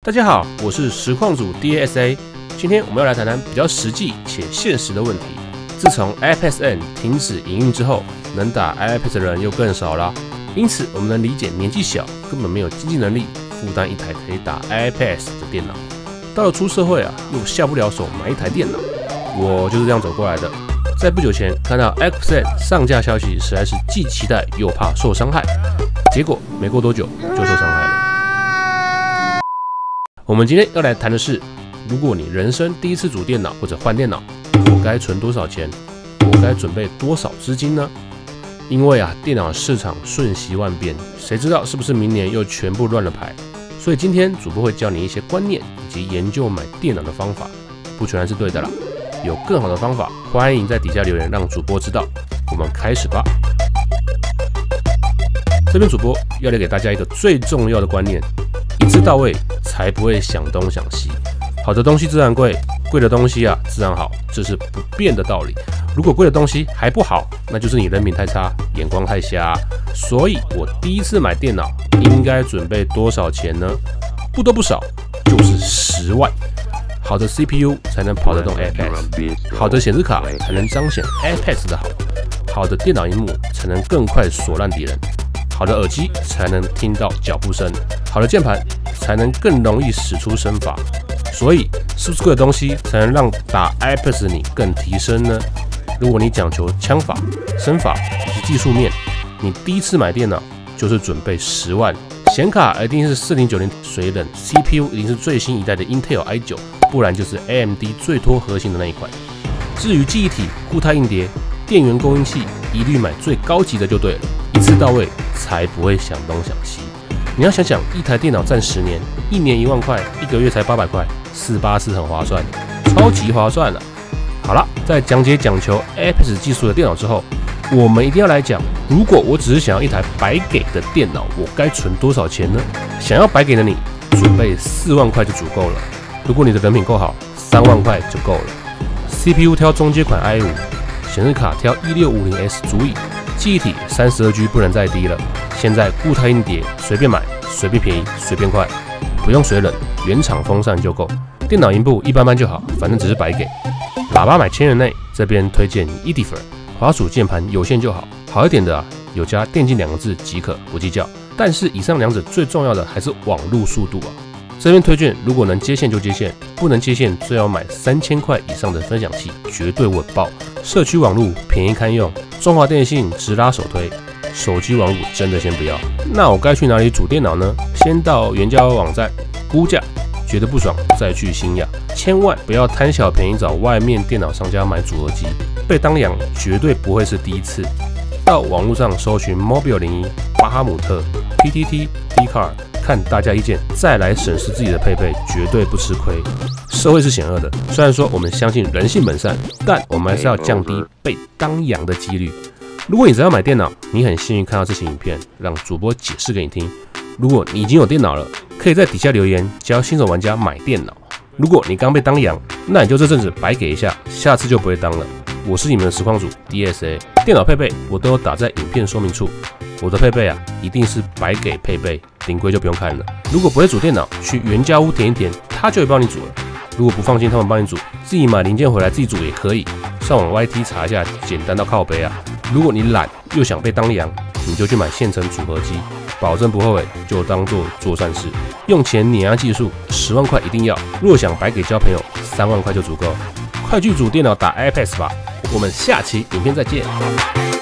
大家好，我是实况组 DASA。今天我们要来谈谈比较实际且现实的问题。自从 iPadSN 停止营运之后，能打 iPad 的人又更少了。因此，我们能理解年纪小、根本没有经济能力负担一台可以打 iPad 的电脑。到了出社会又下不了手买一台电脑。我就是这样走过来的。在不久前看到 iPadSN 上架消息，实在是既期待又怕受伤害。结果没过多久就受伤害了。我们今天要来谈的是，如果你人生第一次组电脑或者换电脑，我该存多少钱？我该准备多少资金呢？因为电脑市场瞬息万变，谁知道是不是明年又全部乱了牌？所以今天主播会教你一些观念以及研究买电脑的方法，不全然是对的啦，有更好的方法，欢迎在底下留言让主播知道。我们开始吧。这边主播要来给大家一个最重要的观念，一次到位，才不会想东想西。好的东西自然贵，贵的东西自然好，这是不变的道理。如果贵的东西还不好，那就是你人品太差，眼光太瞎。所以我第一次买电脑应该准备多少钱呢？不多不少，就是10万。好的 CPU 才能跑得动 iPad， 好的显示卡才能彰显 iPad 的好，好的电脑萤幕才能更快锁烂敌人，好的耳机才能听到脚步声，好的键盘才能更容易使出身法。所以，是不是贵的东西才能让打 iPad 的你更提升呢？如果你讲求枪法、身法以及技术面，你第一次买电脑就是准备10万。显卡一定是4090水冷 ，CPU 一定是最新一代的 Intel i9， 不然就是 AMD 最拖核心的那一款。至于记忆体、固态硬碟、电源供应器，一律买最高级的就对了，一次到位，才不会想东想西。你要想想，一台电脑占10年，1年1万块，1个月才800块，484很划算，超级划算了。好了，在讲解讲求 iPad 技术的电脑之后，我们一定要来讲，如果我只是想要一台白给的电脑，我该存多少钱呢？想要白给的你，准备4万块就足够了。如果你的人品够好，3万块就够了。CPU 挑中阶款 i5， 显示卡挑1650S 足以，记忆体32G 不能再低了。现在固态硬碟随便买，随便便宜，随便快，不用水冷，原厂风扇就够。电脑萤幕一般般就好，反正只是白给。喇叭买1000元内，这边推荐 Edifer。滑鼠键盘有线就好，好一点的有加电竞2个字即可，不计较。但是以上两者最重要的还是网路速度这边推荐，如果能接线就接线，不能接线最好买3000块以上的分享器，绝对稳爆。社区网路便宜堪用，中华电信直拉首推。手机网路真的先不要。那我该去哪里组电脑呢？先到原价网站估价，觉得不爽再去新亚，千万不要贪小便宜找外面电脑商家买组合机，被当养绝对不会是第一次。到网络上搜寻 Mobile01、巴哈姆特、PTT、Dcard， 看大家意见，再来审视自己的配备，绝对不吃亏。社会是险恶的，虽然说我们相信人性本善，但我们还是要降低被当养的几率。如果你只要买电脑，你很幸运看到这期影片，让主播解释给你听。如果你已经有电脑了，可以在底下留言教新手玩家买电脑。如果你刚被当养，那你就这阵子白给一下，下次就不会当了。我是你们的实况组 DASA， 电脑配备我都有打在影片说明处。我的配备一定是白给配备，顶规就不用看了。如果不会组电脑，去原家屋填一填，他就会帮你组了。如果不放心他们帮你组，自己买零件回来自己组也可以。上网 YT 查一下，简单到靠北如果你懒又想被当羊，你就去买现成组合机，保证不后悔，就当做善事。用钱碾压技术，10万块一定要。若想白给交朋友，3万块就足够。快去组电脑打 iPad 吧！我们下期影片再见。